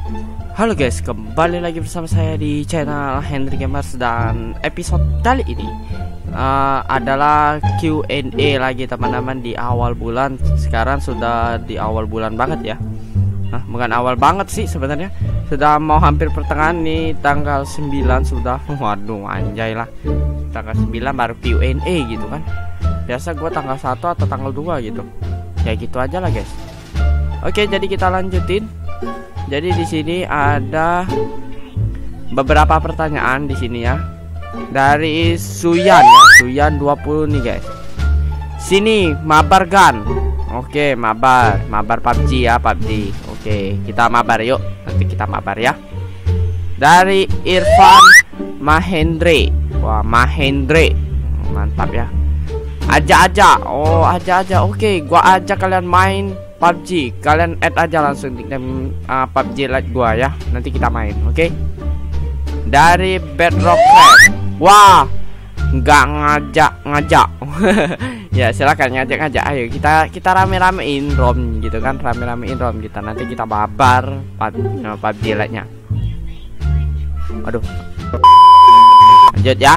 Halo guys, kembali lagi bersama saya di channel Henry Gamers. Dan episode kali ini adalah Q&A lagi teman-teman di awal bulan. Sekarang sudah di awal bulan banget ya. Nah, bukan awal banget sih sebenarnya. Sudah mau hampir pertengahan nih, tanggal 9 sudah. Waduh, anjay lah. Tanggal 9 baru Q&A gitu kan. Biasa gue tanggal 1 atau tanggal 2 gitu. Ya gitu aja lah guys. Oke, jadi kita lanjutin. Jadi di sini ada beberapa pertanyaan di sini ya. Dari Suyan ya, Suyan 20 nih guys. Sini mabar gan. Oke, mabar PUBG ya, PUBG. Oke, kita mabar yuk. Nanti kita mabar ya. Dari Irfan Mahendra. Wah, Mahendra. Mantap ya. Aja. Oh, aja. Oke, gua ajak kalian main PUBG. Kalian add aja langsung di PUBG Lite gua ya. Nanti kita main, oke? Dari Bedrock Craft. Wah, nggak ngajak. Ya, silakan ngajak. Ayo kita rame-ramein ROM gitu kan, rame-ramein ROM kita. Nanti kita babar PUBG Lite-nya. Aduh. Lanjut ya.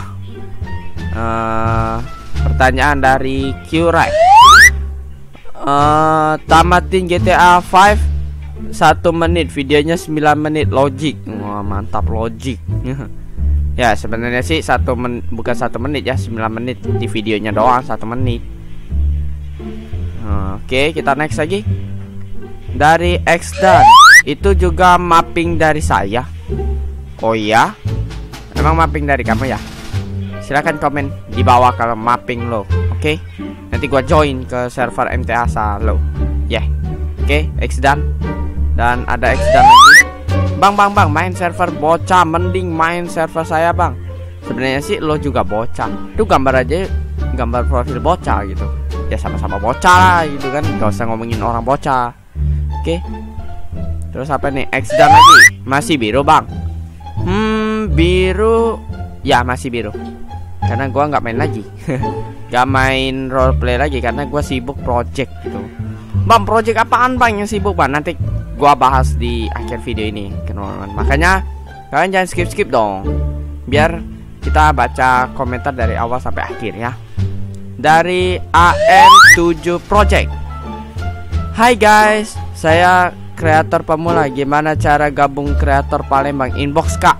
Pertanyaan dari Q-Ray. Tamatin GTA 5 1 menit, videonya 9 menit, logic. Wah, mantap, logic. Ya sebenarnya sih bukan 1 menit ya, 9 menit di videonya doang, 1 menit. Oke, kita next lagi. Dari Xdan. Itu juga mapping dari saya. Oh iya, emang mapping dari kamu ya? Silahkan komen di bawah kalau mapping lo, oke? Nanti gua join ke server MTASA lo. Yeah. Oke, Xdan. Dan ada Xdan lagi. Bang, main server bocah, mending main server saya, Bang. Sebenarnya sih lo juga bocah. Tuh gambar aja, gambar profil bocah gitu. Ya sama-sama bocah lah gitu kan. Gak usah ngomongin orang bocah. Oke. Terus apa nih? Xdan lagi. Masih biru, Bang. Biru. Ya, masih biru. Karena gua nggak main lagi. Gak main roleplay lagi karena gue sibuk project gitu. Bang, project apaan bang yang sibuk bang? Nanti gue bahas di akhir video ini teman-teman. Makanya kalian jangan skip dong, biar kita baca komentar dari awal sampai akhir ya. Dari AM7 Project. Hai guys, saya kreator pemula. Gimana cara gabung kreator Palembang? Inbox kak.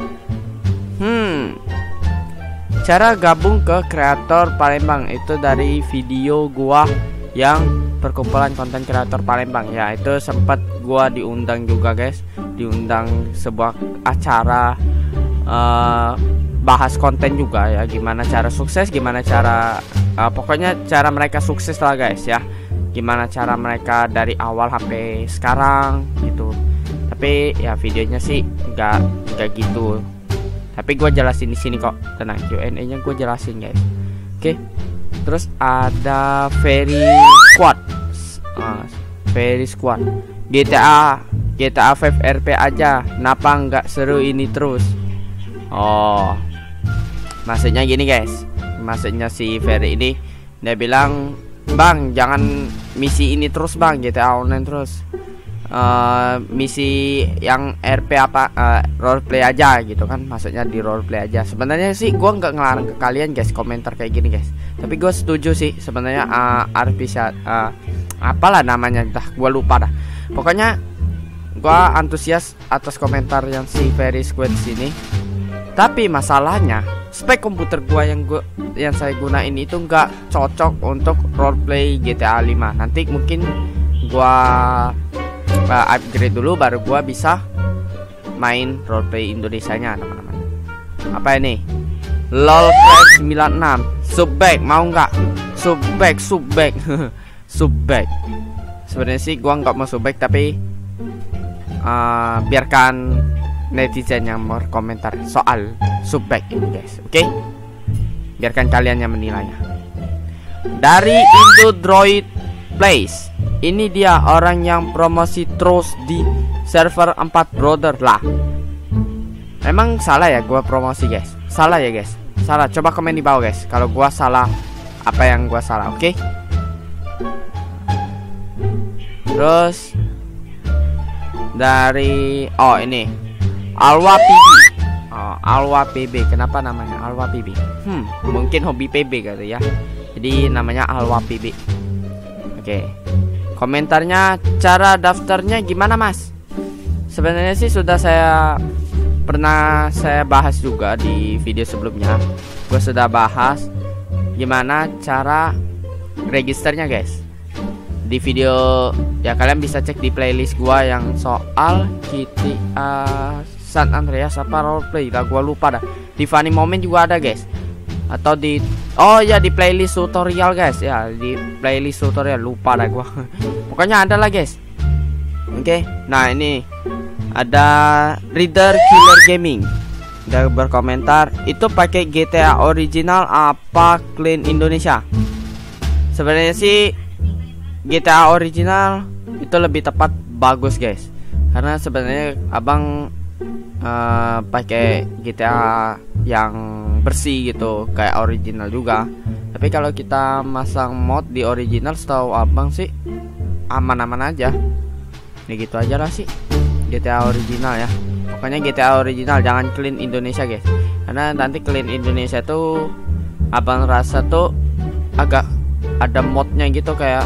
Cara gabung ke kreator Palembang itu dari video gua yang perkumpulan konten kreator Palembang ya. Itu sempat gua diundang juga guys, diundang sebuah acara bahas konten juga ya, gimana cara sukses, gimana cara pokoknya cara mereka sukses lah guys ya. Gimana cara mereka dari awal sampai sekarang gitu. Tapi ya videonya sih nggak gitu. Tapi gue jelasin di sini kok, tenang, Q&A-nya gue jelasin guys. Oke. Terus ada Very Squad. GTA 5 RP aja. Kenapa nggak seru ini terus? Oh, maksudnya gini guys. Maksudnya si Very ini dia bilang, bang jangan misi ini terus bang, GTA Online terus. Misi yang RP apa roleplay aja gitu kan, maksudnya di roleplay aja. Sebenarnya sih gue nggak ngelarang ke kalian guys komentar kayak gini guys, tapi gue setuju sih sebenarnya RP apalah namanya, dah gue lupa dah. Pokoknya gue antusias atas komentar yang si Very Squad sini. Tapi masalahnya spek komputer gue yang saya gunain itu nggak cocok untuk roleplay GTA 5. Nanti mungkin gue upgrade dulu baru gua bisa main roleplay Indonesianya teman-teman. Apa ini? LOL Crash 96 Subback, mau nggak? Subback Subback. Sebenarnya sih gua nggak mau subback, tapi biarkan netizen yang berkomentar soal subback ini guys, oke? Biarkan kalian yang menilainya. Dari Indo Droid Place. Ini dia orang yang promosi terus di server 4 brother lah. Emang salah ya gua promosi guys? Salah ya guys? Salah, coba komen di bawah guys kalau gua salah, apa yang gua salah, oke? Terus dari ini Alwa PB. Alwa PB. Kenapa namanya Alwa PB? Mungkin hobi PB kali ya. Jadi namanya Alwa PB. Oke. Komentarnya, cara daftarnya gimana Mas? Sebenarnya sih sudah pernah saya bahas juga di video sebelumnya. Gue sudah bahas gimana cara registernya guys. Di video ya kalian bisa cek di playlist gua yang soal GTA San Andreas apa roleplay lah, gua lupa dah. Di funny moment juga ada guys. Atau di di playlist tutorial guys ya, di playlist tutorial lupa dah gua. Pokoknya ada lah guys. Oke. Nah, ini ada Reader Killer Gaming. Dia berkomentar, itu pakai GTA original apa clean Indonesia? Sebenarnya sih GTA original itu lebih tepat, bagus guys. Karena sebenarnya abang pakai GTA yang bersih gitu, kayak original juga. Tapi kalau kita masang mod di original, setahu abang sih aman-aman aja. Ini gitu aja lah sih GTA original ya. Pokoknya GTA original, jangan clean Indonesia guys. Karena nanti clean Indonesia tuh abang rasa tuh agak ada modnya gitu, kayak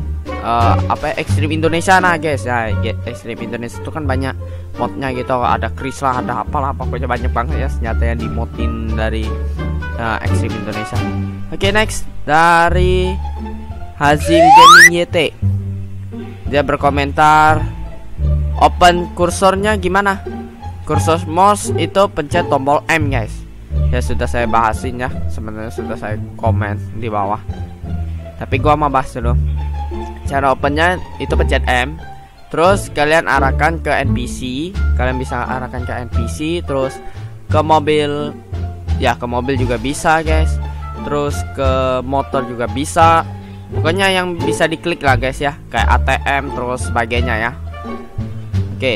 Extreme Indonesia. Nah guys ya, Extreme Indonesia itu kan banyak modnya gitu, ada Chris lah, ada apalah, pokoknya banyak banget ya senjata yang dimodin dari Extreme Indonesia. Oke, next dari Hazim Gaming YT. Dia berkomentar, open kursornya gimana? Kursor mouse itu pencet tombol M guys. Ya sudah saya bahasin ya, sebenarnya sudah saya komen di bawah. Tapi gua mau bahas dulu. Cara opennya itu pencet M. Terus kalian arahkan ke NPC. Kalian bisa arahkan ke NPC. Terus ke mobil. Ya ke mobil juga bisa guys. Terus ke motor juga bisa. Pokoknya yang bisa diklik lah guys ya, kayak ATM terus sebagainya ya. Oke.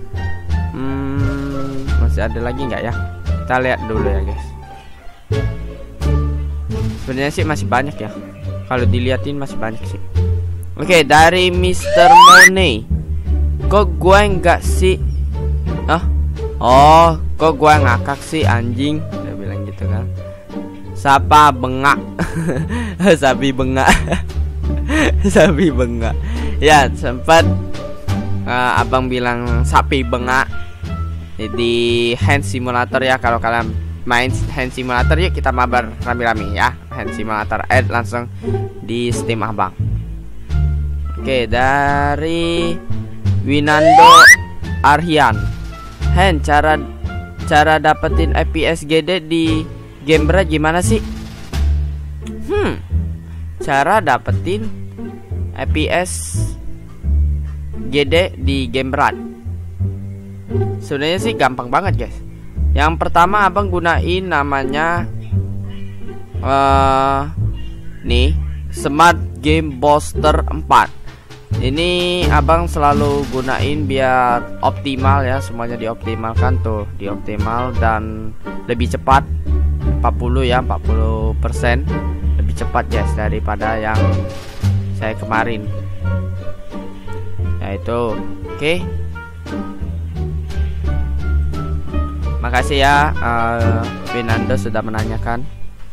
Masih ada lagi nggak ya? Kita lihat dulu ya guys. Sebenarnya sih masih banyak ya. Kalau dilihatin masih banyak sih. Oke, dari Mr. Money. Kok gue nggak sih? Kok gue ngakak sih anjing? Dia bilang gitu kan. Sapa bengak. Sapi bengak. Sapi bengak. Ya sempat abang bilang sapi bengak di Hand Simulator ya. Kalau kalian main Hand Simulator, yuk kita mabar rame-rame ya. Hand Simulator add langsung di Steam abang. Oke, dari Winando Arhian. Hen, cara dapetin FPS GD di game berat gimana sih? Cara dapetin FPS GD di game berat sebenarnya sih gampang banget guys. Yang pertama abang gunain namanya nih Smart Game Booster 4. Ini abang selalu gunain biar optimal ya, semuanya dioptimalkan tuh, dioptimal dan lebih cepat. 40% lebih cepat guys daripada yang saya kemarin. Yaitu oke. Makasih ya Winando sudah menanyakan.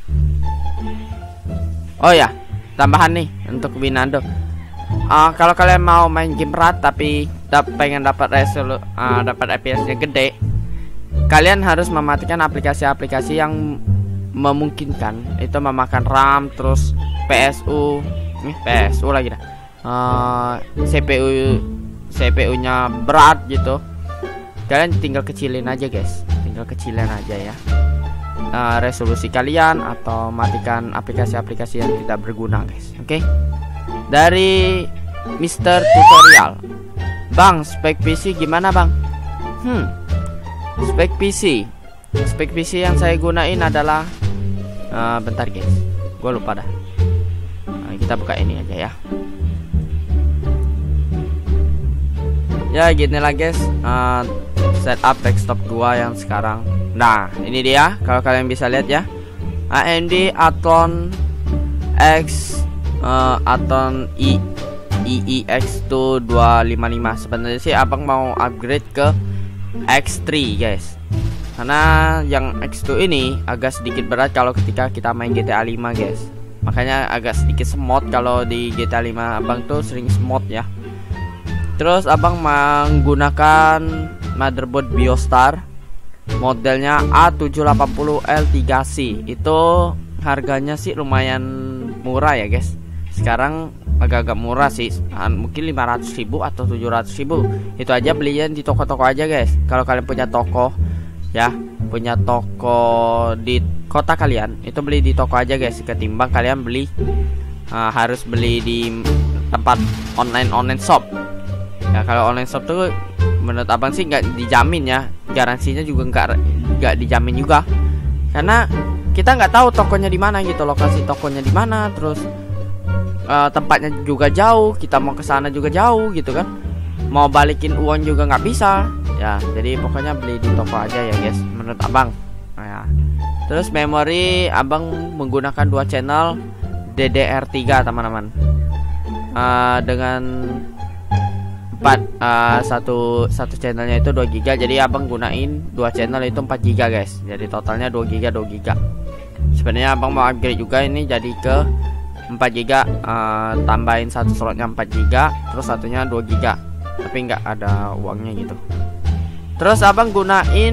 Oh ya, tambahan nih untuk Winando. Kalau kalian mau main game berat tapi pengen dapat FPS-nya gede, kalian harus mematikan aplikasi-aplikasi yang memungkinkan itu memakan RAM, terus PSU lagi dah. CPU-nya berat gitu. Kalian tinggal kecilin aja guys, tinggal kecilin aja ya resolusi kalian, atau matikan aplikasi-aplikasi yang tidak berguna guys. Oke. Dari Mr. Tutorial, bang, spek PC gimana bang? Spek PC yang saya gunain adalah bentar guys, gue lupa dah. Kita buka ini aja ya. Ya gini lah guys, setup desktop gua yang sekarang. Nah ini dia, kalau kalian bisa lihat ya, AMD Athlon X Athlon EEX2 255. Sebenarnya sih abang mau upgrade ke X3 guys, karena yang X2 ini agak sedikit berat kalau ketika kita main GTA 5 guys. Makanya agak sedikit semot kalau di GTA 5. Abang tuh sering semot ya. Terus abang menggunakan motherboard Biostar modelnya A780L3C. Itu harganya sih lumayan murah ya guys. Sekarang agak-agak murah sih, mungkin 500.000 atau 700.000. Itu aja belinya di toko-toko aja guys. Kalau kalian punya toko ya, punya toko di kota kalian, itu beli di toko aja guys, ketimbang kalian beli harus beli di tempat online shop ya. Kalau online shop tuh menurut abang sih nggak dijamin ya, garansinya juga nggak dijamin juga, karena kita nggak tahu tokonya di mana gitu, lokasi tokonya di mana, terus tempatnya juga jauh, kita mau ke sana juga jauh gitu kan, mau balikin uang juga nggak bisa ya. Jadi pokoknya beli di toko aja ya guys menurut abang. Nah, ya. Terus memori abang menggunakan 2 channel DDR3 teman-teman, dengan satu channelnya itu 2 GB. Jadi abang gunain 2 channel itu 4 GB guys. Jadi totalnya 2 GB 2 GB. Sebenarnya abang mau upgrade juga ini jadi ke 4 GB, tambahin satu slotnya 4 GB, terus satunya 2 GB, tapi nggak ada uangnya gitu. Terus abang gunain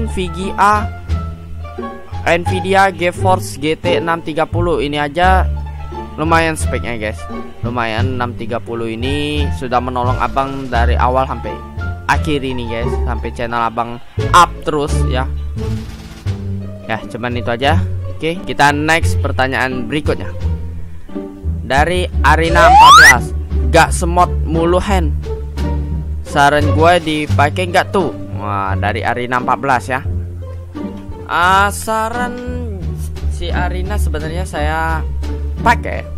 Nvidia GeForce GT 630. Ini aja lumayan speknya guys, lumayan. 630 ini sudah menolong abang dari awal sampai akhir ini guys, sampai channel abang up terus ya. Ya cuman itu aja. Oke, kita next pertanyaan berikutnya dari Arina 14. Gak semot mulu hand, saran gue dipakai nggak tuh? Wah, dari Arina 14 ya. Saran si Arina sebenarnya saya pakai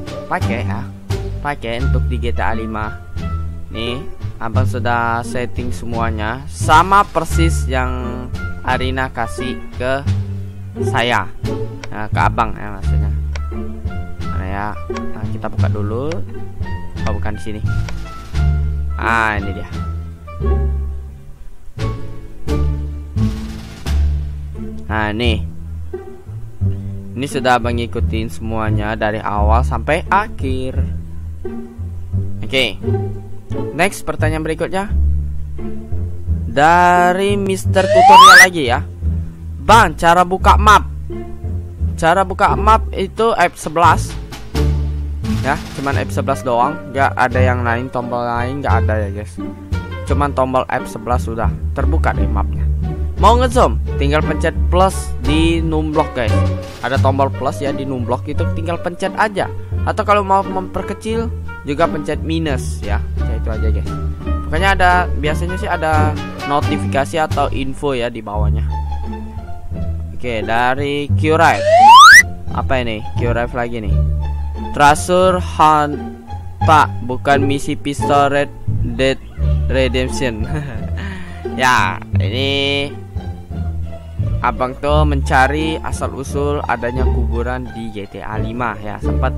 untuk di GTA 5. Nih, abang sudah setting semuanya sama persis yang Arina kasih ke saya, ke abang ya maksudnya. Mana ya? Nah, kita buka dulu. Oh, bukan di sini. Ini dia. Nah, nih. Ini sudah abang ngikutin semuanya dari awal sampai akhir. Oke. Next pertanyaan berikutnya dari Mr. Tutorial lagi ya. Bang, cara buka map. Cara buka map itu F11. Ya, cuman F11 doang, nggak ada yang lain, tombol lain nggak ada ya guys. Cuman tombol F11 sudah terbuka deh mapnya. Mau ngezoom, tinggal pencet plus di numlock guys. Ada tombol plus ya di numlock, itu tinggal pencet aja. Atau kalau mau memperkecil juga pencet minus ya. Ya itu aja guys. Pokoknya ada, biasanya sih ada notifikasi atau info ya di bawahnya. Oke, dari Q-Rive. Apa ini? Q-Rive lagi nih. Treasure Hunt Pak, bukan misi pistol Red Dead Redemption. Ya, ini abang tuh mencari asal usul adanya kuburan di GTA 5 ya.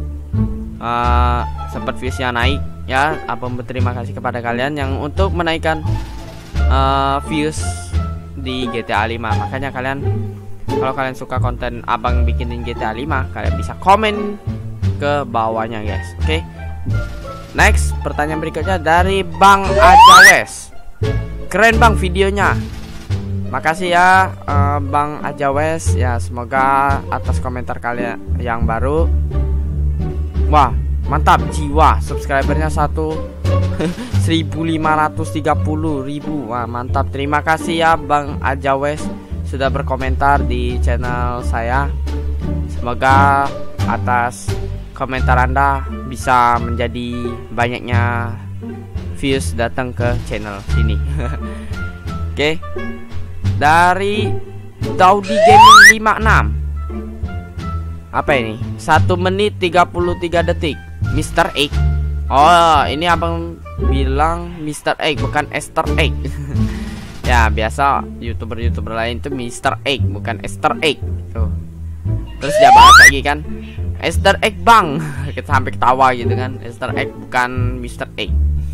Sempat viewsnya naik ya. Abang berterima kasih kepada kalian yang untuk menaikkan views di GTA 5. Makanya kalian, kalau kalian suka konten abang bikinin GTA 5, kalian bisa komen ke bawahnya guys. Oke. Next pertanyaan berikutnya dari Bang Ajawes. Keren bang videonya. Makasih ya Bang Ajawes ya, semoga atas komentar kalian yang baru. Wah mantap, jiwa subscribernya 1.530.000. Wah mantap, terima kasih ya Bang Ajawes sudah berkomentar di channel saya. Semoga atas komentar Anda bisa menjadi banyaknya views datang ke channel sini. Oke. Dari Daudi Gaming 56. Apa ini? 1 menit 33 detik. Mr. Egg. Oh, ini abang bilang Mr. Egg bukan Easter Egg. Ya, biasa YouTuber lain tuh Mr. Egg bukan Easter Egg. Tuh. Terus dia bahas lagi kan, Easter egg bang. Kita sampai ketawa gitu kan. Easter egg bukan Mr. Egg.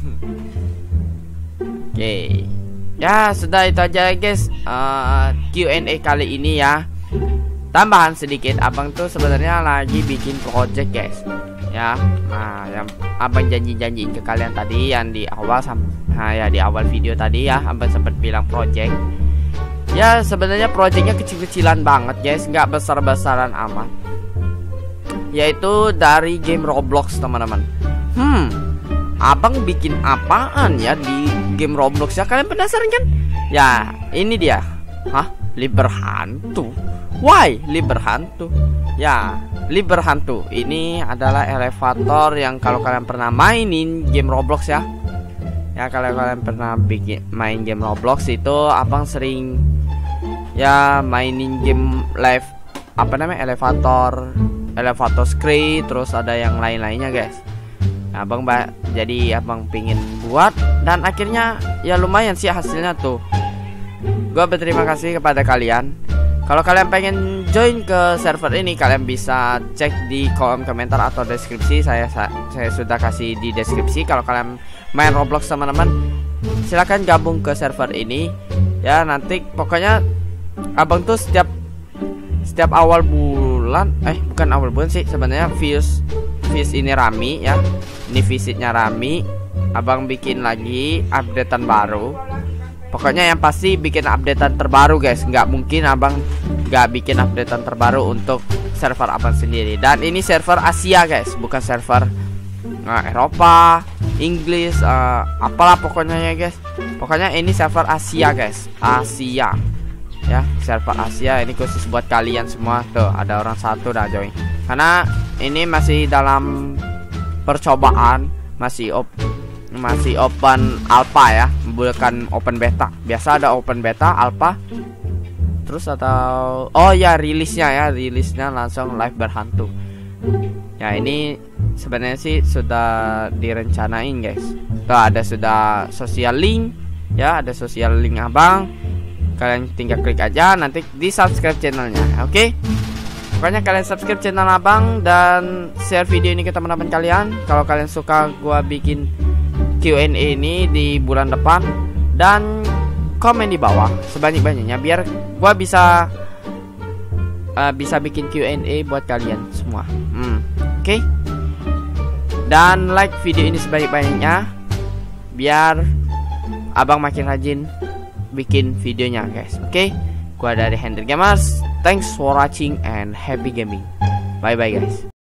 Oke. Ya sudah itu aja guys, Q&A kali ini ya. Tambahan sedikit, abang tuh sebenarnya lagi bikin project guys. Ya, nah yang abang janji-janjiin ke kalian tadi yang di awal ya di awal video tadi ya, abang sempat bilang project. Ya sebenarnya projectnya kecil-kecilan banget guys, nggak besar-besaran amat. Yaitu dari game Roblox teman-teman. Abang bikin apaan ya di game Roblox ya? Kalian penasaran kan? Ya, ini dia. Hah? Liber hantu. Why? Liber hantu. Ya, Liber hantu. Ini adalah elevator yang kalau kalian pernah mainin game Roblox ya. Ya, kalau kalian pernah main game Roblox itu abang sering ya mainin game live elevator screen, terus ada yang lain-lainnya guys. Nah, jadi abang pingin buat dan akhirnya ya lumayan sih hasilnya tuh. Gua berterima kasih kepada kalian. Kalau kalian pengen join ke server ini, kalian bisa cek di kolom komentar atau deskripsi. Saya sudah kasih di deskripsi. Kalau kalian main Roblox teman-teman, silahkan gabung ke server ini. Ya nanti pokoknya abang tuh setiap awal bulan, bukan awal bulan sih sebenarnya, views ini rame ya. Ini visitnya rame. Abang bikin lagi updatean baru. Pokoknya yang pasti bikin updatean terbaru guys. Nggak mungkin abang nggak bikin updatean terbaru untuk server abang sendiri. Dan ini server Asia guys, bukan server Eropa, Inggris, apalah pokoknya ya guys. Pokoknya ini server Asia guys, Asia ya, server Asia. Ini khusus buat kalian semua. Tuh ada orang satu dah join. Karena ini masih dalam percobaan, masih open alpha ya, bukan open beta. Biasa ada open beta, alpha, terus atau rilisnya langsung live berhantu. Ya ini sebenarnya sih sudah direncanain guys. Tuh ada sudah sosial link ya, ada sosial link abang. Kalian tinggal klik aja, nanti di subscribe channelnya. Oke? Pokoknya kalian subscribe channel abang dan share video ini ke teman-teman kalian. Kalau kalian suka gua bikin Q&A ini di bulan depan, dan komen di bawah sebanyak-banyaknya biar gua bisa bikin Q&A buat kalian semua. Oke? Dan like video ini sebanyak-banyaknya biar abang makin rajin bikin videonya guys. Oke? Gua dari Hendrik Gamers. Thanks for watching and happy gaming. Bye bye guys.